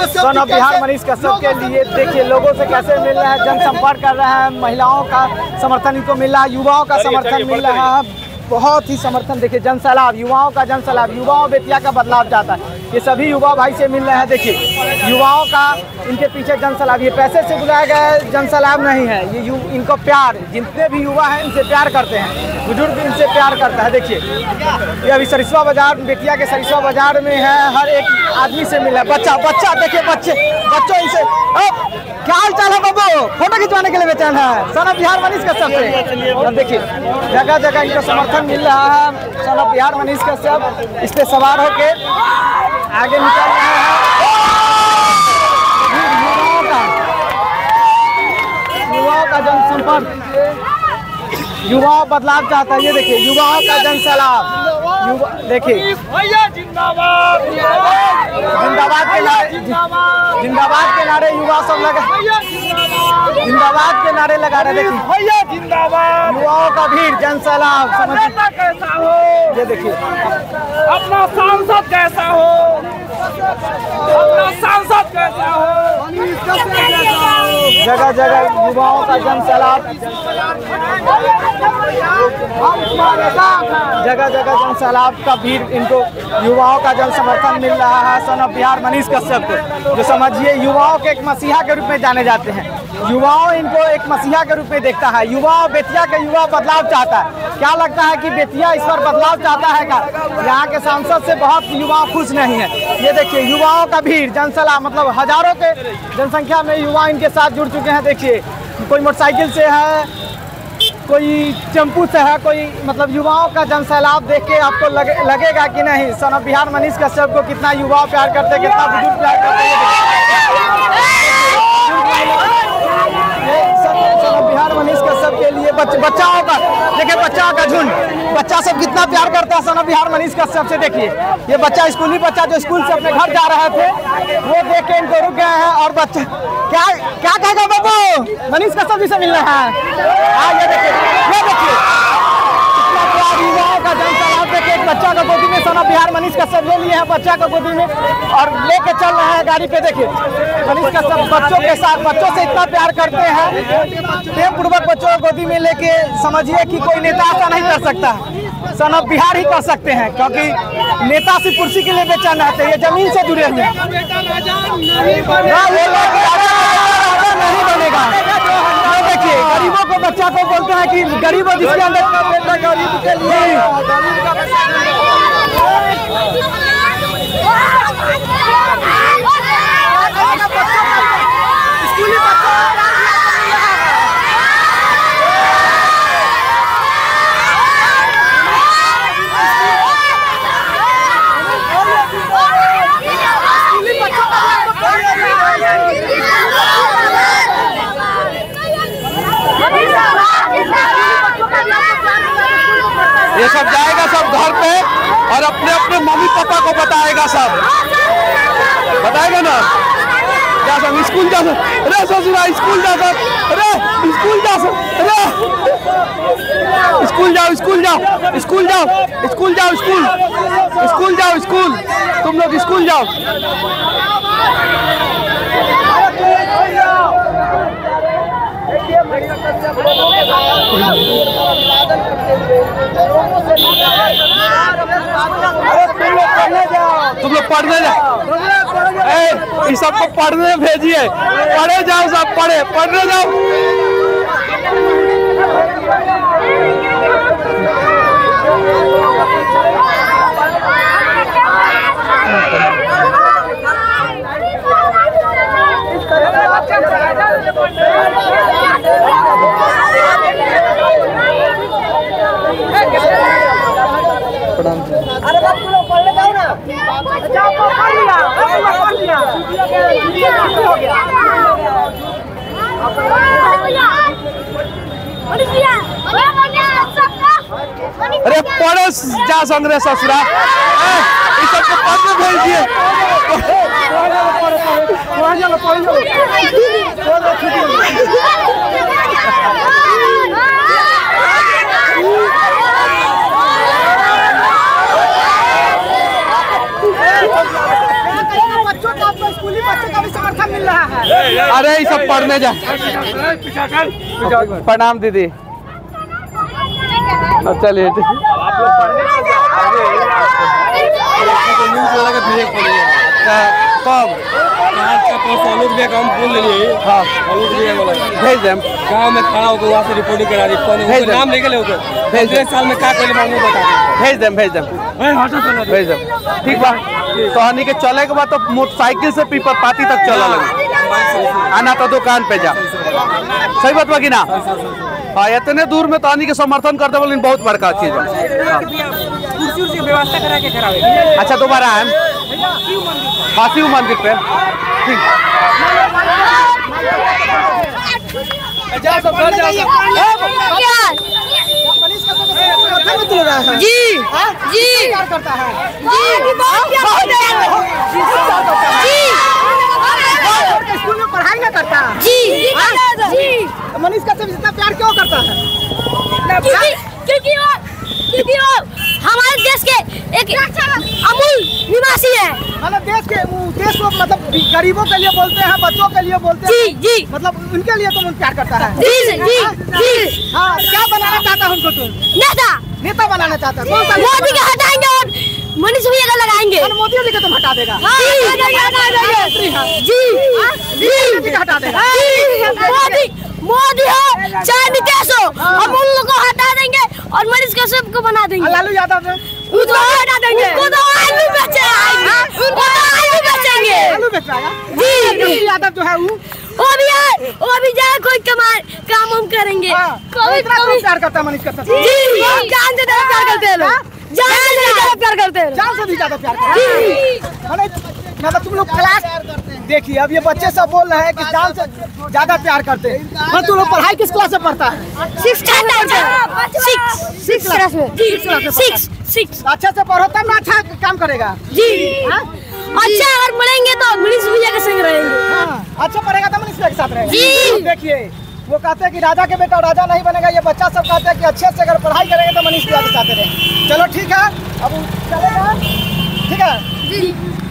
सन of Bihar Manish Kashyap के लिए देखिए लोगों से कैसे मिल रहा है, जनसंपर्क कर रहे हैं, महिलाओं का समर्थन इनको मिल रहा है, युवाओं का समर्थन मिल रहा है, बहुत ही समर्थन। देखिए जनसैलाब, युवाओं का जनसैलाब, युवाओं बेतिया का बदलाव चाहता है, ये सभी युवा भाई से मिल रहे हैं। देखिए युवाओं का इनके पीछे जनसैलाब, ये पैसे से बुलाया गया जनसैलाब नहीं है, ये इनको प्यार, जितने भी युवा हैं इनसे प्यार करते हैं, बुजुर्ग इनसे प्यार करता है। देखिए ये अभी सरिस्वा बाजार, बेतिया के सरिस्वा बाजार में है, हर एक आदमी से मिला, बच्चा देखिए बच्चों इनसे क्या हाल चाल है बाबू, फोटो खिंचवाने के लिए बेचैन है सन ऑफ बिहार मनीष कश्यप से। अब देखिए जगह जगह इनका समर्थन मिल रहा है, सन ऑफ बिहार मनीष कश्यप इस पे सवार होके आगे निकल रहे हैं। युवाओं का जनसंपर्क, युवाओं बदलाव चाहता है, ये देखिए युवाओं का जनसैलाब, देखिए जिंदाबाद के नारे युवा सब लगा, जिंदाबाद के नारे लगा रहे। देखिए भैया जिंदाबाद, युवाओं का भीड़, जनसैलाब, कैसा हो, ये देखिए अपना सांसद कैसा हो, अपना सांसद कैसा हो, जगह जगह युवाओं का जनसैलाब, जगह जगह जनसैलाब का भीड़, इनको युवाओं का जन समर्थन मिल रहा है सन ऑफ बिहार मनीष कश्यप को, जो समझिए युवाओं के एक मसीहा के रूप में जाने जाते हैं। युवाओं इनको एक मसीहा के रूप में देखता है। युवा बेतिया के युवा बदलाव चाहता है। क्या लगता है कि बेतिया इस पर बदलाव चाहता है क्या? यहाँ के सांसद से बहुत युवा खुश नहीं है। ये देखिए युवाओं का भीड़, जनसैलाब, मतलब हजारों के जनसंख्या में युवा इनके साथ जुड़ चुके हैं। देखिए कोई मोटरसाइकिल से है, कोई टेम्पू से है, कोई मतलब युवाओं का जनसैलाब देख के आपको लगेगा कि नहीं सन ऑफ बिहार मनीष कश्यप को कितना युवा प्यार करते हैं, कितना बुजुर्ग प्यार करते हैं। सन ऑफ बिहार मनीष कश्यप के लिए बच्चाओं का देखिए, बच्चाओं का झुंड, बच्चा सब कितना प्यार करता है सन ऑफ बिहार मनीष कश्यप से। देखिए ये बच्चा, स्कूली बच्चा जो स्कूल से अपने घर जा रहे थे, वो देख के इनको रुक गए हैं। और बच्चा क्या कहेगा बाबू, मनीष कश्यप जी से मिल रहा है। ये देखिए कितना प्यार, युवाओं का जनसैलाब देखे, एक बच्चा को गोदी में सन ऑफ बिहार मनीष कश्यप ले लिए हैं, बच्चा को गोदी में और लेके चल रहे हैं गाड़ी पे। देखिए मनीष कश्यप बच्चों के साथ, बच्चों से इतना प्यार करते हैं, प्रेम पूर्वक बच्चों को गोदी में लेके, समझिए कि कोई नेता ऐसा नहीं कर सकता, सन ऑफ बिहार ही कर सकते हैं, क्योंकि नेता सिर्फ कुर्सी के लिए बेचैन रहते हैं, ये जमीन से जुड़े हुए हैं। नहीं बनेगा। देखिए गरीबों को, बच्चा को बोलते हैं कि गरीबों जिसके अंदर गरीब के लिए ये सब जाएगा सब घर पे और अपने अपने मम्मी पापा को बताएगा, सब बताएगा ना। क्या सब स्कूल जा सब, अरे ससुरा स्कूल जा सब, अरे स्कूल जा सब, अरे स्कूल जाओ स्कूल जाओ स्कूल जाओ स्कूल जाओ स्कूल स्कूल जाओ स्कूल, तुम लोग स्कूल जाओ। तुम लोग पढ़ने जाओ, इस सबको पढ़ने भेजिए, पढ़े जाओ सब, पढ़ने जाओ। अरे बाप लोग पढ़ने जाओ ना, जाओ पढ़ लिया, हो गया। अरे पढ़े जा संग्रह ससुरा, इस सबको पढ़ने भेजिए। बच्चे का भी समर्थन मिल रहा है। अरे ये सब पढ़ने जा। प्रणाम दीदी। चलिए आप लोग पढ़ने कब हाँ भेज दें गाँव में खड़ा होकर वहाँ से रिपोर्टिंग करा दी नाम लेके ले साल में क्या पहले बता भेज दें ठीक बा। तो हनी के चले के बाद तो मोटरसाइकिल से पीपर पाती तक चला लगे आना तो दुकान पे जा। सही बात बा कि ना? हाँ इतने दूर में तो हनी के समर्थन करते बोले बहुत बड़का चीज है। व्यवस्था करा के करावे। अच्छा दोबारा आए फांसी मंदिर पे ठीक। जी जी करता है स्कूल में पढ़ाई ना करता जी मनीष कश्यप इतना प्यार क्यों करता है? क्योंकि वो हमारे देश के एक अमूल निवासी है। मतलब देश को मतलब गरीबों के लिए बोलते हैं, बच्चों के लिए बोलते हैं। जी मतलब उनके लिए तुम प्यार करता है। जी हाँ क्या बनाना चाहता है उनको? तुम नेता बनाना चाहता है? मोदी का हटाएंगे और मनीष भैया का लगाएंगे। मोदी जी का तुम हटा देगा? जी हटा देगा। मोदी हो चाहे नीतीश हो हम उन लोगों को हटा देंगे और मनीष कश्यप को बना देंगे। लालू यादव उनको हटा देंगे। उनको आलू बेचेंगे। आलू बेच रहा है जी। यादव जो है वो भी जाए कोई काम हम करेंगे। कभी प्यार करता है मनीष कश्यप? जी जान से ज्यादा प्यार करते हैं लोग। जान से ज्यादा प्यार करते हैं। जान से भी ज्यादा प्यार करते हैं। मतलब तुम लोग क्लास देखिए अब ये बच्चे सब बोल रहे हैं कि जान से ज्यादा प्यार करते हैं। मतलब तुम लोग पढ़ाई किस क्लास से पढ़ता है? 6 अच्छे से पढ़ो तब ना अच्छा काम करेगा जी। अच्छा अगर पढ़ेंगे तो मनीष भैया के संग रहेंगे। अच्छा पढ़ेगा तो मनीष भैया के साथ रहेगा। जी देखिए वो कहते हैं कि राजा के बेटा राजा नहीं बनेगा। ये बच्चा सब कहते हैं कि अच्छे से अगर पढ़ाई करेंगे तो मनीष भैया के साथ रहेंगे। चलो ठीक है अब चलेगा ठीक है।